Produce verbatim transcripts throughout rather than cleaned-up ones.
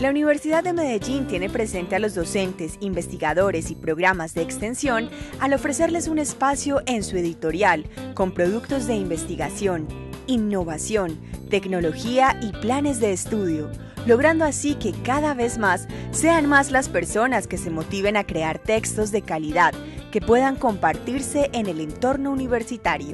La Universidad de Medellín tiene presente a los docentes, investigadores y programas de extensión al ofrecerles un espacio en su editorial con productos de investigación, innovación, tecnología y planes de estudio, logrando así que cada vez más sean más las personas que se motiven a crear textos de calidad que puedan compartirse en el entorno universitario.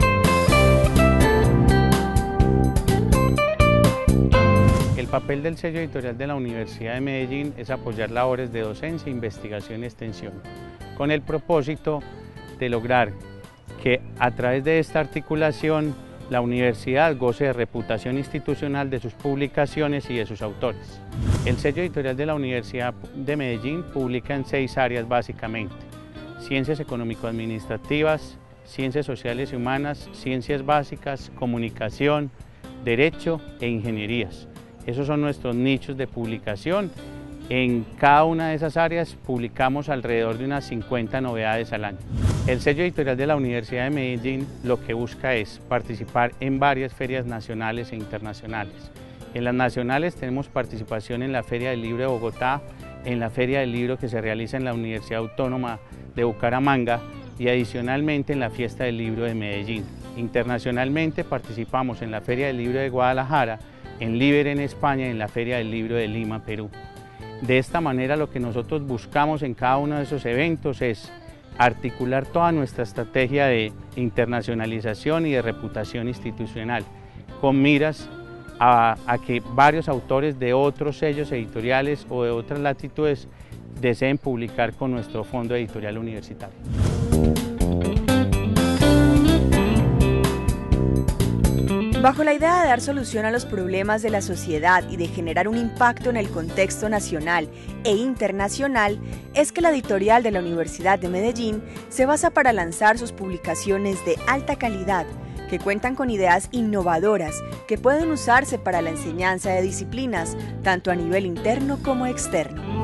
El papel del sello editorial de la Universidad de Medellín es apoyar labores de docencia, investigación y extensión, con el propósito de lograr que a través de esta articulación la universidad goce de reputación institucional de sus publicaciones y de sus autores. El sello editorial de la Universidad de Medellín publica en seis áreas básicamente: ciencias económico-administrativas, ciencias sociales y humanas, ciencias básicas, comunicación, derecho e ingenierías. Esos son nuestros nichos de publicación. En cada una de esas áreas publicamos alrededor de unas cincuenta novedades al año. El sello editorial de la Universidad de Medellín lo que busca es participar en varias ferias nacionales e internacionales. En las nacionales tenemos participación en la Feria del Libro de Bogotá, en la Feria del Libro que se realiza en la Universidad Autónoma de Bucaramanga y adicionalmente en la Fiesta del Libro de Medellín. Internacionalmente participamos en la Feria del Libro de Guadalajara, en Liber en España y en la Feria del Libro de Lima, Perú. De esta manera lo que nosotros buscamos en cada uno de esos eventos es articular toda nuestra estrategia de internacionalización y de reputación institucional, con miras a, a que varios autores de otros sellos editoriales o de otras latitudes deseen publicar con nuestro fondo editorial universitario. Bajo la idea de dar solución a los problemas de la sociedad y de generar un impacto en el contexto nacional e internacional, es que la editorial de la Universidad de Medellín se basa para lanzar sus publicaciones de alta calidad, que cuentan con ideas innovadoras que pueden usarse para la enseñanza de disciplinas, tanto a nivel interno como externo.